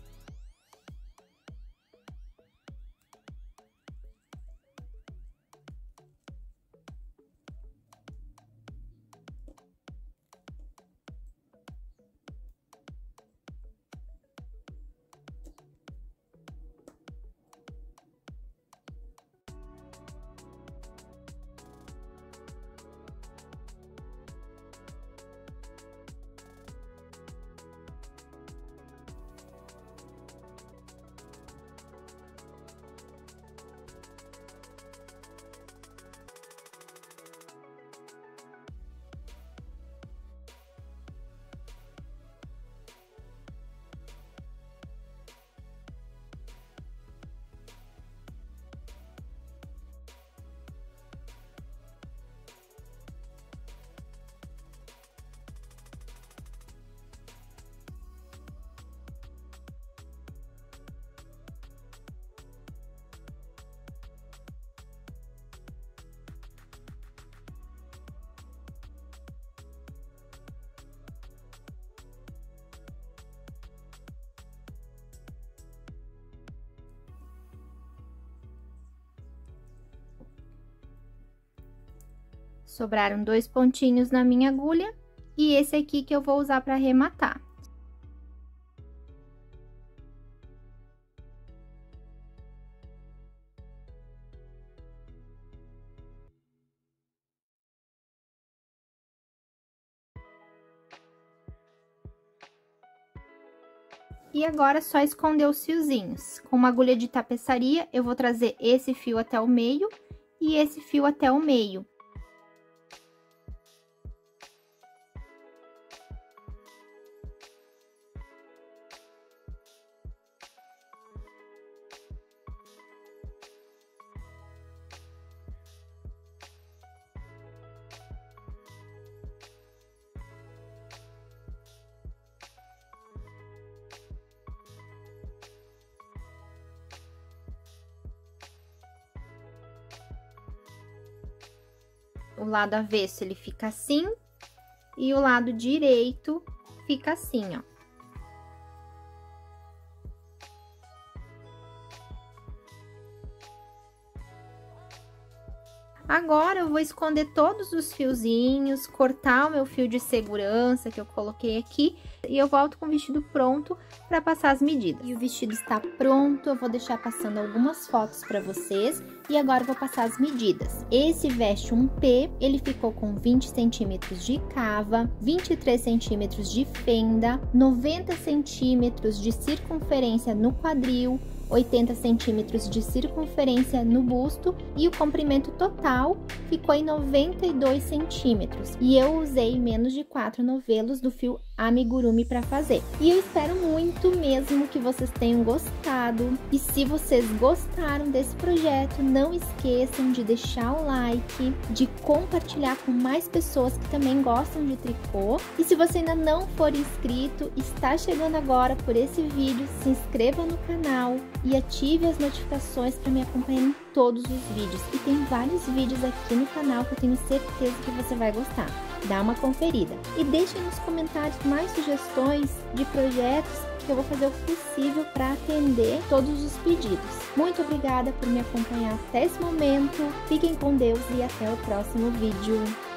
Sobraram dois pontinhos na minha agulha e esse aqui que eu vou usar para arrematar. E agora, é só esconder os fiozinhos. Com uma agulha de tapeçaria, eu vou trazer esse fio até o meio e esse fio até o meio. O lado avesso, ele fica assim, e o lado direito fica assim, ó. Agora, eu vou esconder todos os fiozinhos, cortar o meu fio de segurança que eu coloquei aqui E eu volto com o vestido pronto para passar as medidas.
E o vestido está pronto, eu vou deixar passando algumas fotos para vocês. E agora eu vou passar as medidas. Esse veste um P, ele ficou com vinte centímetros de cava, vinte e três centímetros de fenda, noventa centímetros de circunferência no quadril, oitenta centímetros de circunferência no busto e o comprimento total ficou em noventa e dois centímetros. E eu usei menos de quatro novelos do fio amigurumi para fazer. E eu espero muito mesmo que vocês tenham gostado. E se vocês gostaram desse projeto, não esqueçam de deixar o like, de compartilhar com mais pessoas que também gostam de tricô. E se você ainda não for inscrito, está chegando agora por esse vídeo, se inscreva no canal e ative as notificações para me acompanhar em todos os vídeos. E tem vários vídeos aqui no canal que eu tenho certeza que você vai gostar. Dá uma conferida. E deixem nos comentários mais sugestões de projetos que eu vou fazer o possível para atender todos os pedidos. Muito obrigada por me acompanhar até esse momento. Fiquem com Deus e até o próximo vídeo.